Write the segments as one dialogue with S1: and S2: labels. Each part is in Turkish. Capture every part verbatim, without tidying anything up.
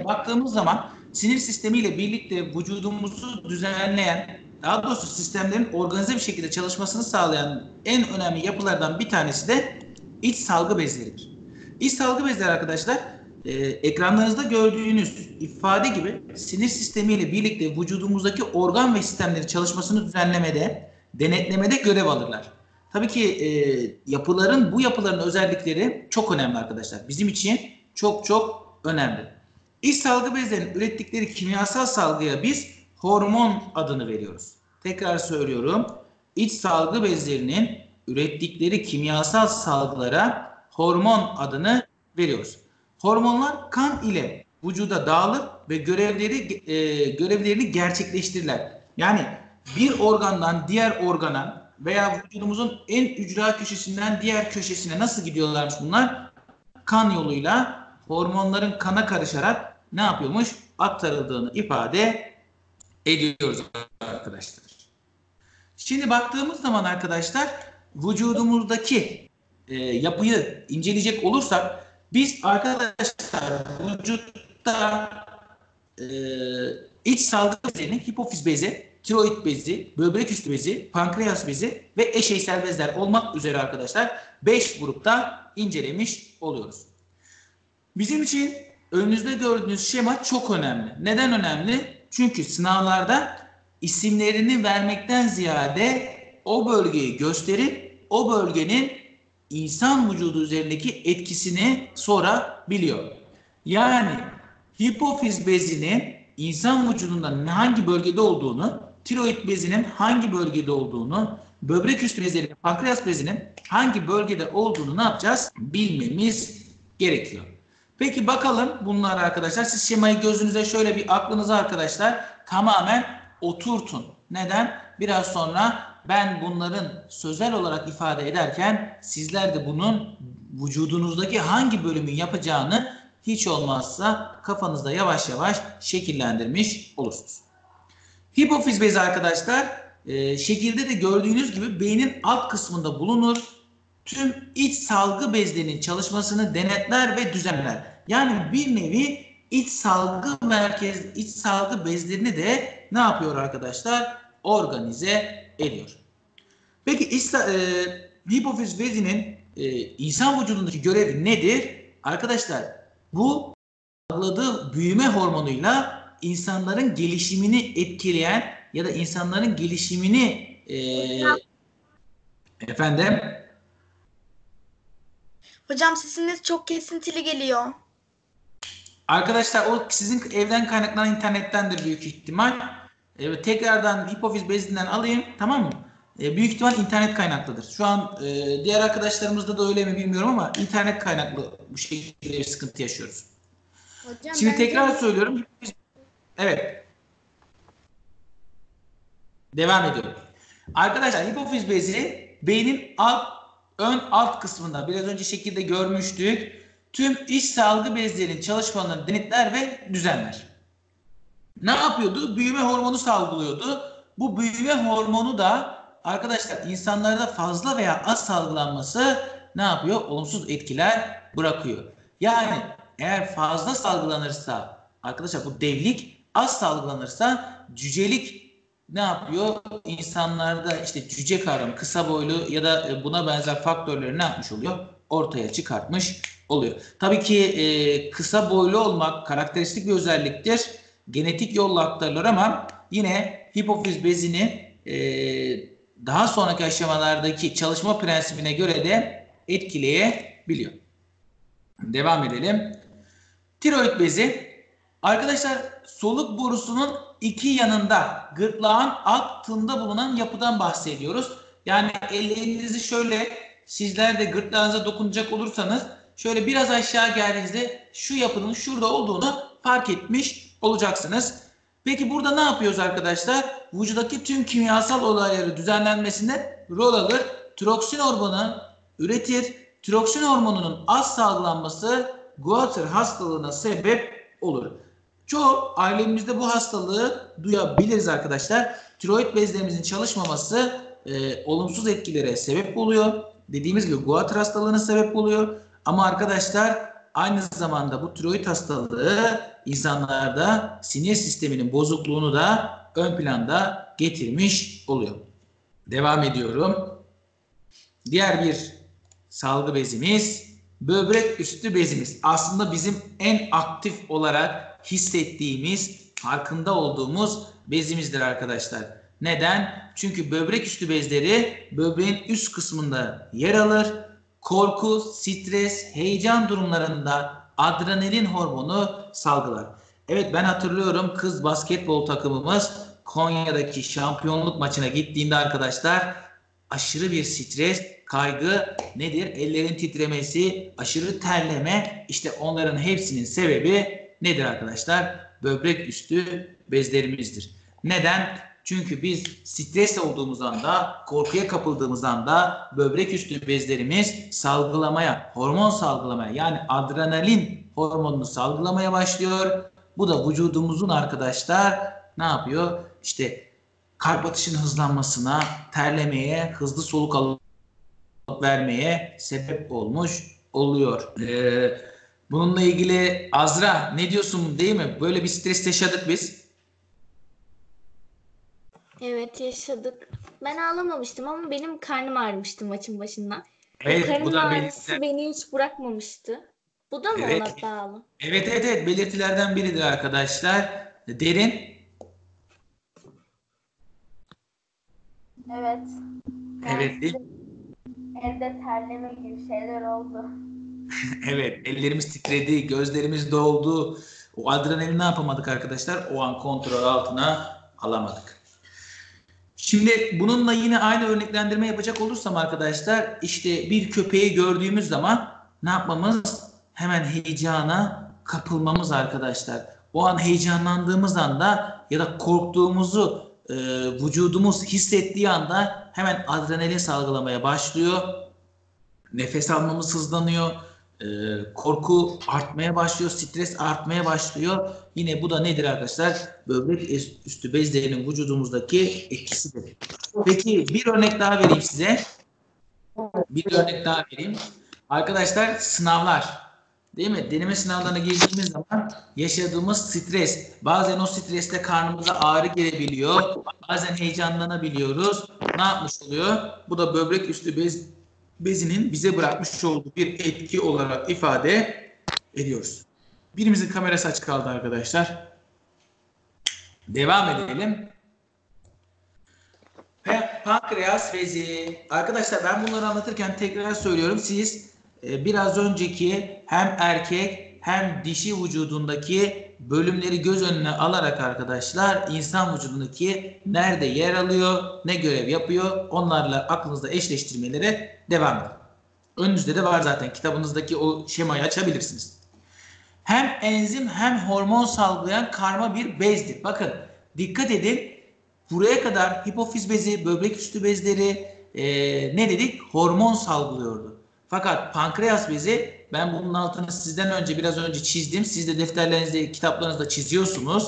S1: baktığımız zaman sinir sistemiyle birlikte vücudumuzu düzenleyen, daha doğrusu sistemlerin organize bir şekilde çalışmasını sağlayan en önemli yapılardan bir tanesi de iç salgı bezleridir. İç salgı bezleri arkadaşlar, e, ekranlarınızda gördüğünüz ifade gibi sinir sistemiyle birlikte vücudumuzdaki organ ve sistemlerin çalışmasını düzenlemede, denetlemede görev alırlar. Tabii ki e, yapıların, bu yapıların özellikleri çok önemli arkadaşlar. Bizim için çok çok önemli. İç salgı bezlerinin ürettikleri kimyasal salgıya biz hormon adını veriyoruz. Tekrar söylüyorum. İç salgı bezlerinin ürettikleri kimyasal salgılara hormon adını veriyoruz. Hormonlar kan ile vücuda dağılır ve görevleri e, görevlerini gerçekleştirirler. Yani bir organdan diğer organa veya vücudumuzun en ücra köşesinden diğer köşesine nasıl gidiyorlarmış bunlar? Kan yoluyla hormonların kana karışarak ne yapıyormuş? Aktarıldığını ifade ediyoruz arkadaşlar. Şimdi baktığımız zaman arkadaşlar vücudumuzdaki e, yapıyı inceleyecek olursak biz arkadaşlar vücutta e, iç salgı bezlerinin hipofiz bezi, tiroid bezi, böbrek üstü bezi, pankreas bezi ve eşeysel bezler olmak üzere arkadaşlar beş grupta incelemiş oluyoruz. Bizim için önünüzde gördüğünüz şema çok önemli. Neden önemli? Çünkü sınavlarda isimlerini vermekten ziyade o bölgeyi gösterip o bölgenin insan vücudu üzerindeki etkisini sorabiliyor. Yani hipofiz bezinin insan vücudunda hangi bölgede olduğunu, tiroid bezinin hangi bölgede olduğunu, böbrek üstü bezlerinin, pankreas bezinin hangi bölgede olduğunu ne yapacağız? Bilmemiz gerekiyor. Peki bakalım bunlar arkadaşlar. Siz şemayı gözünüze şöyle bir aklınıza arkadaşlar tamamen oturtun. Neden? Biraz sonra ben bunların sözel olarak ifade ederken sizler de bunun vücudunuzdaki hangi bölümün yapacağını hiç olmazsa kafanızda yavaş yavaş şekillendirmiş olursunuz. Hipofiz bezi arkadaşlar e, şekilde de gördüğünüz gibi beynin alt kısmında bulunur. Tüm iç salgı bezlerinin çalışmasını denetler ve düzenler. Yani bir nevi iç salgı merkez, iç salgı bezlerini de ne yapıyor arkadaşlar? Organize ediyor. Peki iç, e, hipofiz bezinin e, insan vücudundaki görevi nedir? Arkadaşlar bu salgıladığı büyüme hormonuyla insanların gelişimini etkileyen ya da insanların gelişimini e, efendim
S2: Hocam sesiniz çok kesintili geliyor.
S1: Arkadaşlar o sizin evden kaynaklanan internettendir büyük ihtimal. Evet, tekrardan hipofiz bezinden alayım, tamam mı? E, büyük ihtimal internet kaynaklıdır. Şu an e, diğer arkadaşlarımızda da öyle mi bilmiyorum ama internet kaynaklı bu şekilde bir sıkıntı yaşıyoruz.
S2: Hocam,
S1: Şimdi tekrar
S2: bence...
S1: söylüyorum. Evet. Devam ediyorum. Arkadaşlar hipofiz bezi beynin alt, ön alt kısmında biraz önce şekilde görmüştük. Tüm iç salgı bezlerinin çalışmalarını denetler ve düzenler. Ne yapıyordu? Büyüme hormonu salgılıyordu. Bu büyüme hormonu da arkadaşlar insanlarda fazla veya az salgılanması ne yapıyor? Olumsuz etkiler bırakıyor. Yani eğer fazla salgılanırsa arkadaşlar bu devlik, az salgılanırsa cücelik ne yapıyor? İnsanlarda işte cüce kavramı, kısa boylu ya da buna benzer faktörleri ne yapmış oluyor? Ortaya çıkartmış oluyor. Tabii ki e, kısa boylu olmak karakteristik bir özelliktir. Genetik yolla aktarılır ama yine hipofiz bezini e, daha sonraki aşamalardaki çalışma prensibine göre de etkileyebiliyor. Devam edelim. Tiroid bezi. Arkadaşlar soluk borusunun iki yanında gırtlağın altında bulunan yapıdan bahsediyoruz. Yani ellerinizi şöyle sizler de gırtlağınıza dokunacak olursanız şöyle biraz aşağı geldiğinizde şu yapının şurada olduğunu fark etmiş olacaksınız. Peki burada ne yapıyoruz arkadaşlar? Vücuttaki tüm kimyasal olayları düzenlenmesinde rol alır. Tiroksin hormonu üretir. Tiroksin hormonunun az salgılanması Goiter hastalığına sebep olur. Çoğu ailemizde bu hastalığı duyabiliriz arkadaşlar. Tiroid bezlerimizin çalışmaması e, olumsuz etkilere sebep oluyor. Dediğimiz gibi Goiter hastalığına sebep oluyor. Ama arkadaşlar aynı zamanda bu tiroid hastalığı insanlarda sinir sisteminin bozukluğunu da ön planda getirmiş oluyor. Devam ediyorum. Diğer bir salgı bezimiz böbrek üstü bezimiz. Aslında bizim en aktif olarak hissettiğimiz, farkında olduğumuz bezimizdir arkadaşlar. Neden? Çünkü böbrek üstü bezleri böbreğin üst kısmında yer alır. Korku, stres, heyecan durumlarında adrenalin hormonu salgılar. Evet, ben hatırlıyorum, kız basketbol takımımız Konya'daki şampiyonluk maçına gittiğinde arkadaşlar aşırı bir stres, kaygı nedir? Ellerin titremesi, aşırı terleme, işte onların hepsinin sebebi nedir arkadaşlar? Böbrek üstü bezlerimizdir. Neden? Çünkü biz stres olduğumuz anda, korkuya kapıldığımız anda böbrek üstü bezlerimiz salgılamaya, hormon salgılamaya, yani adrenalin hormonunu salgılamaya başlıyor. Bu da vücudumuzun arkadaşlar ne yapıyor? İşte kalp atışının hızlanmasına, terlemeye, hızlı soluk alıp vermeye sebep olmuş oluyor. Ee, bununla ilgili Azra ne diyorsun, değil mi? Böyle bir stres yaşadık biz.
S3: Evet, yaşadık. Ben ağlamamıştım ama benim karnım ağrımıştı maçın başında.
S1: Evet,
S3: o karın
S1: bu da
S3: ağrısı
S1: belirtiler.
S3: beni hiç bırakmamıştı. Bu da mı
S1: Evet.
S3: ona bağlı?
S1: Evet, evet, evet, belirtilerden biridir arkadaşlar. Derin.
S4: Evet.
S1: Evet, değil mi?
S4: Evde terleme gibi şeyler oldu.
S1: Evet, ellerimiz titredi, gözlerimiz doldu. O adrenalini ne yapamadık arkadaşlar? O an kontrol altına alamadık. Şimdi bununla yine aynı örneklendirme yapacak olursam arkadaşlar, işte bir köpeği gördüğümüz zaman ne yapmamız? Hemen heyecana kapılmamız arkadaşlar. O an heyecanlandığımız anda ya da korktuğumuzu e, vücudumuz hissettiği anda hemen adrenalin salgılamaya başlıyor. Nefes almamız hızlanıyor. E, korku artmaya başlıyor. Stres artmaya başlıyor. Yine bu da nedir arkadaşlar? Böbrek üstü bezlerinin vücudumuzdaki etkisidir. Peki bir örnek daha vereyim size. Bir örnek daha vereyim. Arkadaşlar, sınavlar. Değil mi? Deneme sınavlarına girdiğimiz zaman yaşadığımız stres. Bazen o stresle karnımıza ağrı gelebiliyor. Bazen heyecanlanabiliyoruz. Ne yapmış oluyor? Bu da böbrek üstü bez, bezinin bize bırakmış olduğu bir etki olarak ifade ediyoruz. Birimizin kamerası açık kaldı arkadaşlar. Devam edelim. Ve pankreas bezi. Arkadaşlar, ben bunları anlatırken tekrar söylüyorum. Siz e, biraz önceki hem erkek hem dişi vücudundaki bölümleri göz önüne alarak arkadaşlar insan vücudundaki nerede yer alıyor, ne görev yapıyor, onlarla aklınızda eşleştirmelere devam edin. Önünüzde de var zaten, kitabınızdaki o şemayı açabilirsiniz. Hem enzim hem hormon salgılayan karma bir bezdir. Bakın, dikkat edin. Buraya kadar hipofiz bezi, böbrek üstü bezleri e, ne dedik? Hormon salgılıyordu. Fakat pankreas bezi, ben bunun altını sizden önce biraz önce çizdim. Siz de defterlerinizde, kitaplarınızda çiziyorsunuz.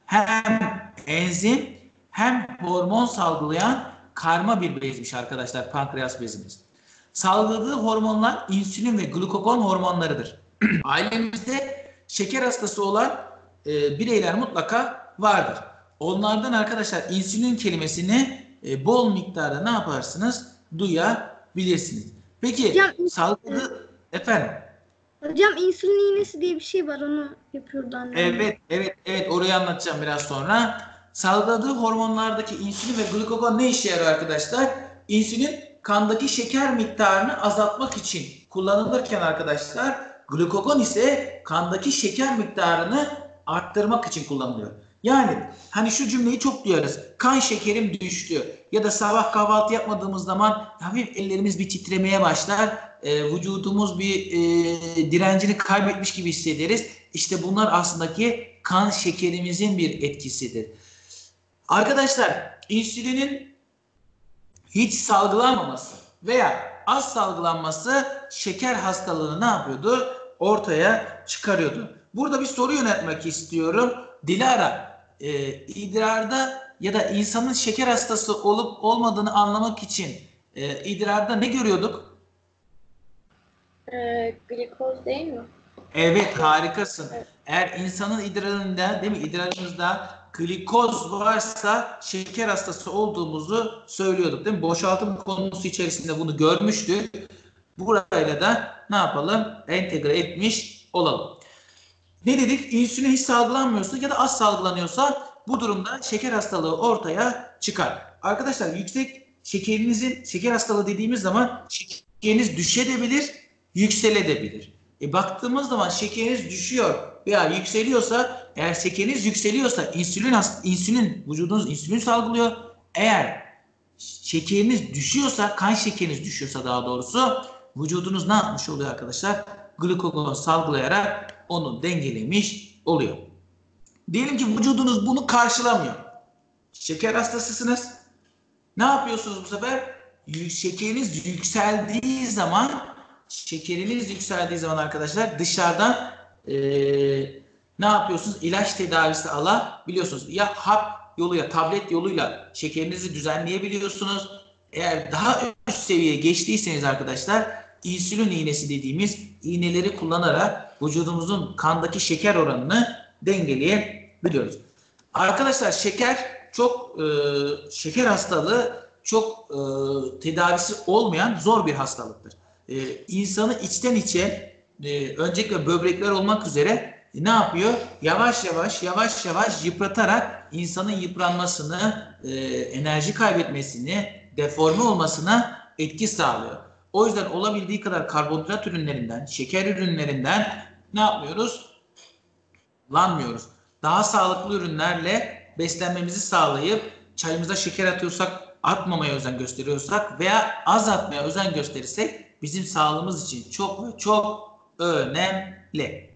S1: Hem enzim hem hormon salgılayan karma bir bezmiş arkadaşlar pankreas bezimiz. Salgıladığı hormonlar insülin ve glukagon hormonlarıdır. Ailemizde şeker hastası olan e, bireyler mutlaka vardır. Onlardan arkadaşlar insülin kelimesini e, bol miktarda ne yaparsınız? Duyabilirsiniz. Peki
S2: Hocam,
S1: salgıladığı efendim?
S2: Hocam insülin iğnesi diye bir şey var, onu yapıyordu annem.
S1: Evet, evet, evet, orayı anlatacağım biraz sonra. Salgıladığı hormonlardaki insülin ve glukagon ne işe yarıyor arkadaşlar? İnsülin kandaki şeker miktarını azaltmak için kullanılırken arkadaşlar, glukagon ise kandaki şeker miktarını arttırmak için kullanılıyor. Yani hani şu cümleyi çok duyarız. Kan şekerim düştü. Ya da sabah kahvaltı yapmadığımız zaman hafif ellerimiz bir titremeye başlar. E, vücudumuz bir e, direncini kaybetmiş gibi hissederiz. İşte bunlar aslında ki kan şekerimizin bir etkisidir. Arkadaşlar, insülinin hiç salgılanmaması veya az salgılanması şeker hastalığını ne yapıyordu? Ortaya çıkarıyordu. Burada bir soru yöneltmek istiyorum. Dilara, e, idrarda ya da insanın şeker hastası olup olmadığını anlamak için e, idrarda ne görüyorduk?
S3: Ee, glikoz değil mi?
S1: Evet, harikasın. Eğer insanın idrarında, değil mi, idrarımızda glikoz varsa şeker hastası olduğumuzu söylüyorduk, değil mi? Boşaltım konusu içerisinde bunu görmüştük. Burayla da ne yapalım? Entegre etmiş olalım. Ne dedik? İnsülin hiç salgılanmıyorsa ya da az salgılanıyorsa bu durumda şeker hastalığı ortaya çıkar. Arkadaşlar, yüksek şekerinizin, şeker hastalığı dediğimiz zaman şekeriniz düşebilir, yükselebilir. E baktığımız zaman şekeriniz düşüyor veya yükseliyorsa, eğer şekeriniz yükseliyorsa insülin insülin vücudunuz insülin salgılıyor. Eğer şekeriniz düşüyorsa, kan şekeriniz düşüyorsa daha doğrusu, vücudunuz ne yapmış oluyor arkadaşlar? Glukagon salgılayarak onu dengelemiş oluyor. Diyelim ki vücudunuz bunu karşılamıyor. Şeker hastasısınız. Ne yapıyorsunuz bu sefer? Şekeriniz yükseldiği zaman, şekeriniz yükseldiği zaman arkadaşlar dışarıdan ee, ne yapıyorsunuz? İlaç tedavisi alabiliyorsunuz. Ya hap yoluyla, tablet yoluyla şekerinizi düzenleyebiliyorsunuz. Eğer daha üst seviyeye geçtiyseniz arkadaşlar, insülin iğnesi dediğimiz iğneleri kullanarak vücudumuzun kandaki şeker oranını dengeleyebiliyoruz. Arkadaşlar, şeker çok e, şeker hastalığı çok e, tedavisi olmayan zor bir hastalıktır. E, insanı içten içe e, öncelikle böbrekler olmak üzere e, ne yapıyor? Yavaş yavaş yavaş yavaş yıpratarak insanın yıpranmasını, e, enerji kaybetmesini, deforme olmasına etki sağlıyor. O yüzden olabildiği kadar karbonhidrat ürünlerinden, şeker ürünlerinden ne yapmıyoruz? Lanmıyoruz. Daha sağlıklı ürünlerle beslenmemizi sağlayıp çayımıza şeker atıyorsak, atmamaya özen gösteriyorsak veya az atmaya özen gösterirsek bizim sağlığımız için çok ve çok önemli.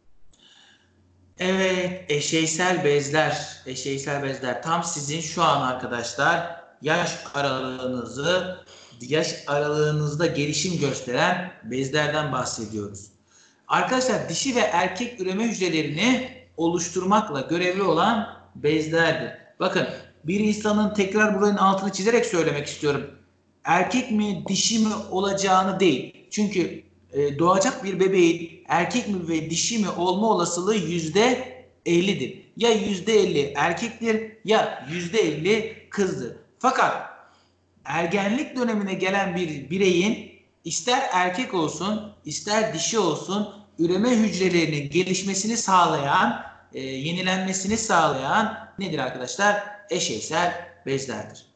S1: Evet, eşeysel bezler, eşeysel bezler tam sizin şu an arkadaşlar yaş aralığınızı, yaş aralığınızda gelişim gösteren bezlerden bahsediyoruz. Arkadaşlar, dişi ve erkek üreme hücrelerini oluşturmakla görevli olan bezlerdir. Bakın, bir insanın, tekrar buranın altını çizerek söylemek istiyorum, erkek mi dişi mi olacağını değil. Çünkü e, doğacak bir bebeğin erkek mi ve dişi mi olma olasılığı yüzde ellidir. Ya yüzde elli erkektir ya yüzde elli kızdır. Fakat ergenlik dönemine gelen bir bireyin ister erkek olsun ister dişi olsun üreme hücrelerinin gelişmesini sağlayan, e, yenilenmesini sağlayan nedir arkadaşlar? Eşeysel bezlerdir.